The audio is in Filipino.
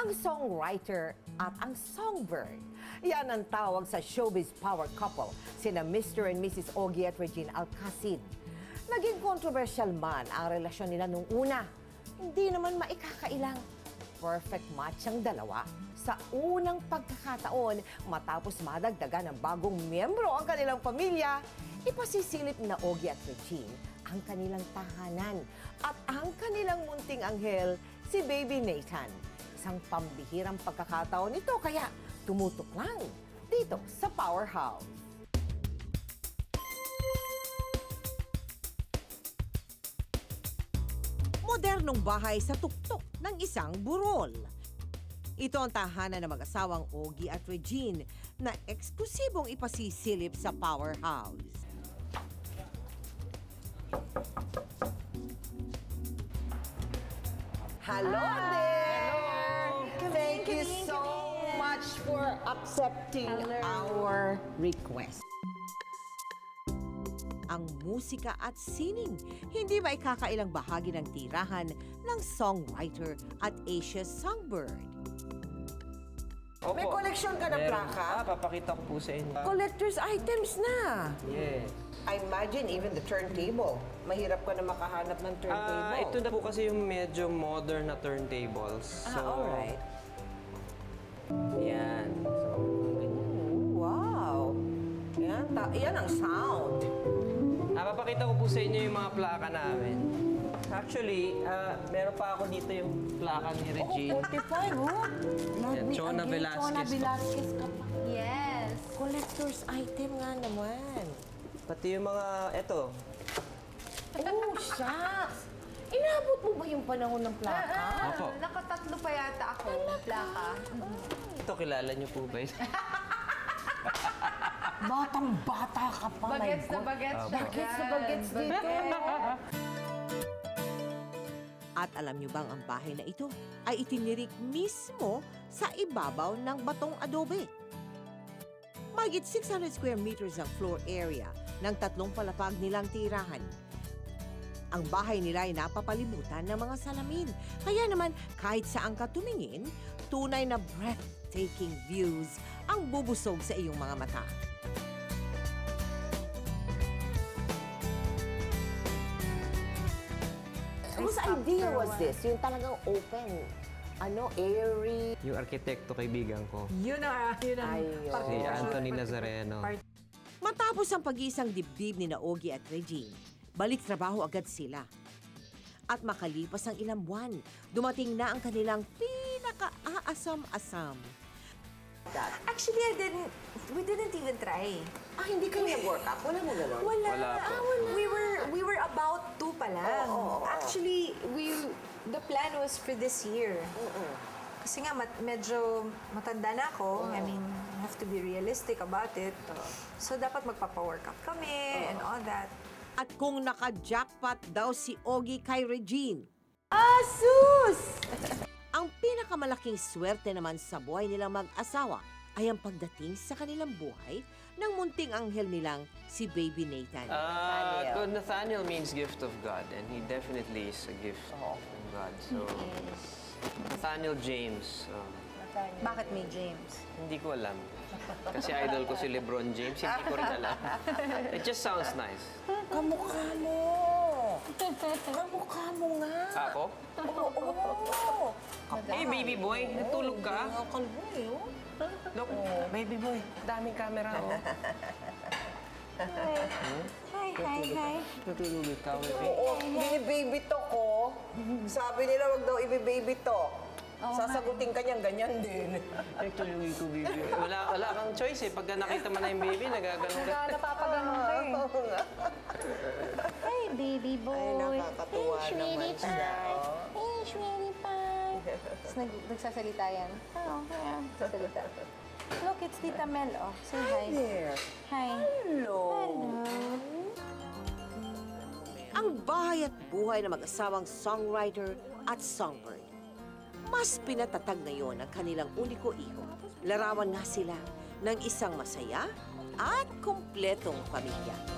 ang songwriter at ang songbird. Yan ang tawag sa showbiz power couple, sina Mr. and Mrs. Ogie at Regine Alcacid. Naging controversial man ang relasyon nila nung una. Hindi naman maikakailang. Perfect match ang dalawa. Sa unang pagkakataon, matapos madagdagan ng bagong miyembro ang kanilang pamilya, ipasisilip na Ogie at Regine ang kanilang tahanan at ang kanilang munting anghel, si Baby Nathan. Isang pambihirang pagkakataon nito kaya tumutok lang dito sa Powerhouse. Modernong bahay sa tuktok ng isang burol. Ito ang tahanan ng mag-asawang Ogie at Regine na eksklusibong ipasisilip sa Powerhouse. Hello there! Thank you so much for accepting our request. Ang musika at sining, hindi ba ikakailang bahagi ng tirahan ng songwriter at Asia's songbird? Opo. May collection ka ng plaka? Papakita ko po sa inyo. Collector's items na! Yes. I imagine even the turntable. Mahirap ka na makahanap ng turntable. Ito na po kasi yung medyo modern na turntables. Alright. Yan. So, ganyan. Wow! Yan ang sound. Papakita ko po sa inyo yung mga plaka namin. Actually, meron pa ako dito yung plaka ni Regine. 45, oh! Yan, Chona Velasquez. Chona Velasquez ka pa. Yes. Collector's item nga naman. Pati yung mga, eto. Oh, shucks! Inabot mo ba yung panahon ng plaka? Opo. Nakatatlo pa yata ako ng plaka. Ito, kilala niyo po ba? Batang-bata ka pa, Bagets na my God. bagets. Bagets na bagets dito. At alam niyo bang ang bahay na ito ay itinirik mismo sa ibabaw ng batong adobe? Mahigit 600 square meters ang floor area ng tatlong palapag nilang tirahan. Ang bahay nila ay napapalibutan ng mga salamin. Kaya naman kahit saan ka tumingin, tunay na breathtaking views ang bubusog sa iyong mga mata. Whose idea was this? Yung talagang open, airy. Yung arkitekto kaibigan ko. Yun ang Si Anthony Nazareno. Matapos ang pag-iisang dibdib ni Ogie at Regine, balik trabaho agad sila. At makalipas ang ilang buwan, dumating na ang kanilang pinaka-aasam-asam. Actually, we didn't even try. Hindi kayo nag-work up? Wala mo gano'n? Wala. Wala po. We were about to pa lang. Actually, the plan was for this year. Kasi nga, medyo matanda na ako. I mean, I have to be realistic about it. So, dapat magpapa-work up kami and all that. At kung naka-jackpot daw si Ogie kay Regine, Sus! ang pinakamalaking swerte naman sa buhay nilang mag-asawa ay ang pagdating sa kanilang buhay ng munting anghel nilang si Baby Nathan. Nathaniel means gift of God, and he definitely is a gift from God. So, Nathaniel James. Bakit may James? Hindi ko alam. Kasi idol ko si LeBron James, hindi ko rin alam. It just sounds nice. Kamukha mo! Kamukha mo nga! Ako? Oo! Hey, baby boy, natulog ka? Nakakalbo eh, oh. Look, baby boy, daming camera, oh. Hi. Natulog ka, baby. Oo, bini-baby to ko. Sabi nila wag daw i-baby to. Sasagutin ka niyang ganyan din. Natulog ko, baby. Wala kang choice eh. Pagka nakita mo na yung baby, nagaganon ka. Napapaganon ka eh. Oo nga. Hi, baby boy. Ay, nakakatuwa naman siya. Hey, sweetie pie. Tapos nagsasalita yan. Oo, kaya sasalita. Look, it's Tita Mel, oh. Say hi. There. Hi. Hello. Ang bahay at buhay ng mag-asawang songwriter at songbird. Mas pinatatag ngayon ang kanilang uniko iho. Larawan nga sila ng isang masaya at kumpletong pamilya.